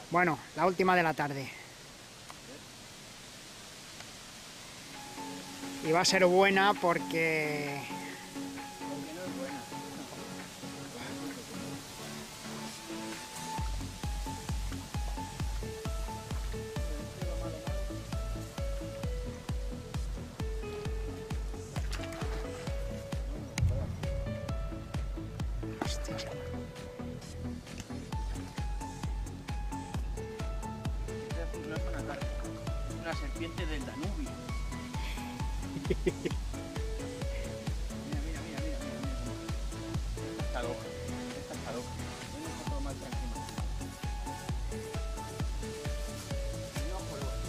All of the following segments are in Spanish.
Bueno, la última de la tarde. Y va a ser buena porque... Porque no es buena. Hostias. No es una carpa, es una serpiente del Danubio. Mira. Está loca. Esta está loca. Ven un poco más tranquilo. No, pero bueno.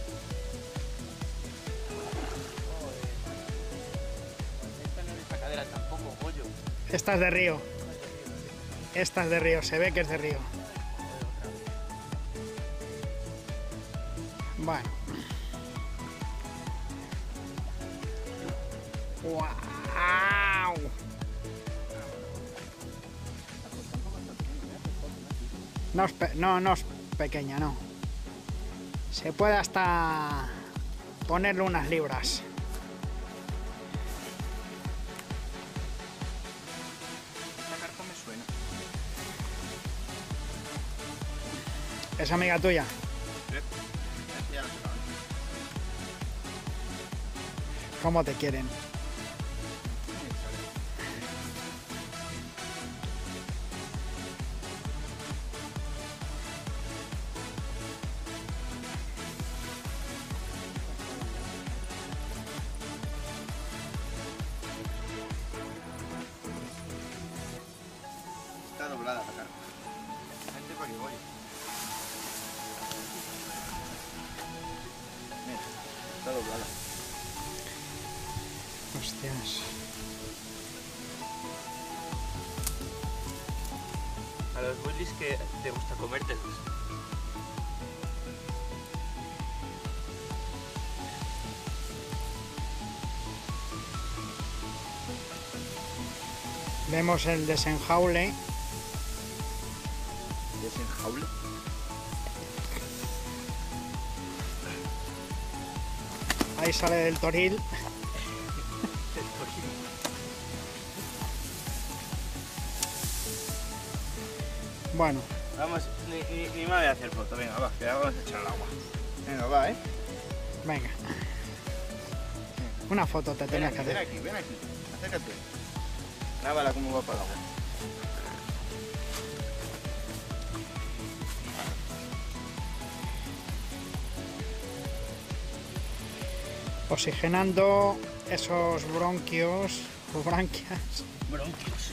Joder. Esta no es de sacadera tampoco, pollo. Esta es de río. Esta es de río, se ve que es de río. Bueno. ¡Wow! No es pequeña, no. Se puede hasta ponerle unas libras. Esta carpa me suena. ¿Es amiga tuya? Ya lo sé. ¿Cómo te quieren? Está doblada la carpa. Vente para que voy. Mira, está doblada. Hostias. A los Willys que te gusta comértelos. Vemos el desenjaule. ¿Desenjaule? Ahí sale del toril. Bueno, Vamos, ni me voy a hacer foto. Venga, va, que vamos a echar al agua. Venga, va, venga. Una foto te tenías que hacer. Ven aquí. Acércate. Grábala cómo va para el agua. Oxigenando esos bronquios o branquias. Bronquios.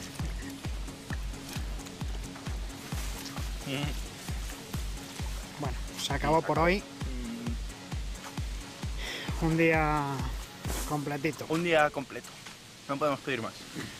Bueno, se acabó por hoy. Un día completito. Un día completo. No podemos pedir más.